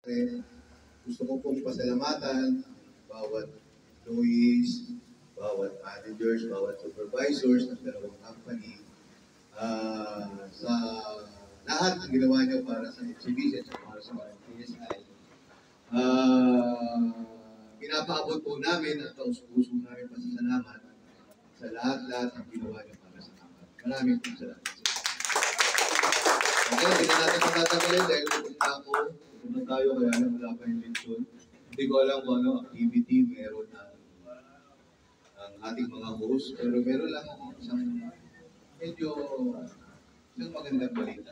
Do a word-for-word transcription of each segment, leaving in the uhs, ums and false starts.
Gusto ko pong pasalamatan bawat employees, bawat managers, bawat supervisors ng dalawang company uh, sa lahat ng ginawa niyo para sa M C B C at para sa P S I. Uh, pinapaabot po namin at taus-puso namin pasasalamat sa lahat-lahat ng ginawa niyo para sa kapatid. Maraming po salamat. Okay, hindi na natin matatagalin dahil pupunta ako. Pupunta tayo kaya na wala pa yung leksyon. Hindi ko alam kung ano activity meron na ang ating mga host. Pero meron lang ako isang medyo isang magandang balita.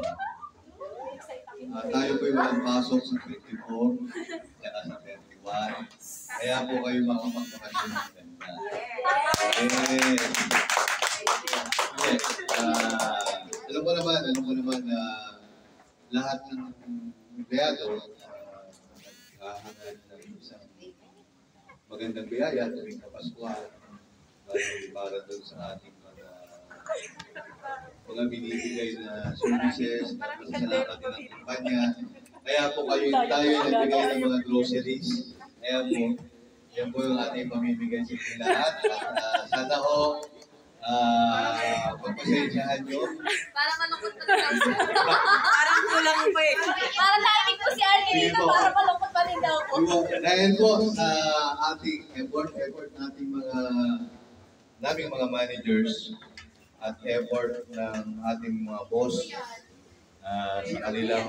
Uh, tayo po yung walang pasok sa twenty-four at sa thirty-one. Kaya po kayo makapagpakasyon ng ganda. Yes. Yes. Uh, alam ko naman, alam ko naman na uh, lahat ng empleyado nakahangad uh, ng isang magandang biyaya tuwing Kapaskuhan para doon sa ating mga mga binibigay na services, na pasalamat din ng kumpanya. Kaya po kayo tayo nagbigay ng mga groceries. Kaya po, yan po yung ating pamimigay sa lahat. At uh, sana ho, Ah, uh, pagpasensyahan nyo. Parang malungkot pa rin ako. Parang kulang pa eh. Parang narinig ko si Arnie dito, parang malungkot pa rin daw po. Dahil po sa ating effort, effort nating mga naming mga managers at effort ng ating mga boss uh, sa kanilang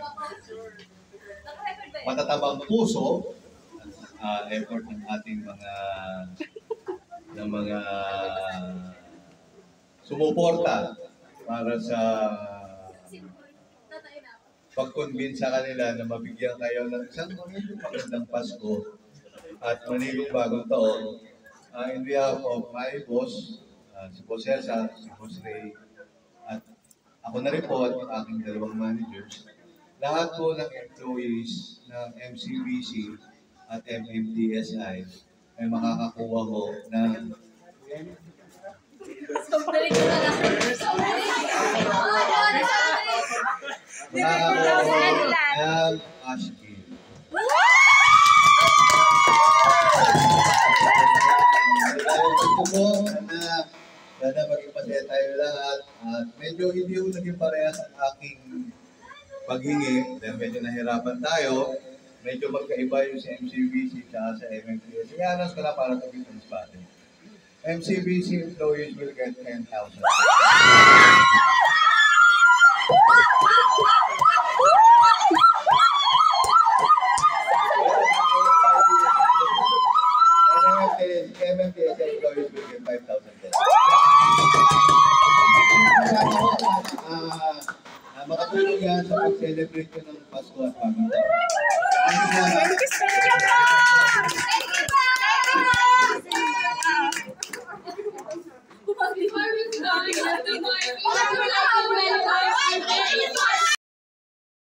matatabang puso at uh, effort ng ating mga ng mga sumuporta para sa pag-convince sa kanila na mabigyan kayo ng isang magandang Pasko at manigong bagong taon. Uh, in behalf of my boss, uh, si Boss Cesar, si Boss Ray, at ako na rin po at yung aking dalawang managers, lahat po ng employees ng M C B C at M M T S I ay makakakuha ko ng Sobrang ko na lang. makakakuha ko ng cash gift. Ito po, sana, sana maging pasaya tayo lahat. At medyo hindi yung naging parehas ang aking paghingi dahil medyo nahirapan tayo. Medyo magkaiba yung sa M C B C at sa M M T S. I-announce ko na para ito yung transparent. M C B C employees will get ten thousand. M M T S employees will get five thousand. Uh, makatulong yan sa pag-celebrate ko ng Pasko at Bagong Taon. Thank you, thank you po! Thank you po! Thank you po!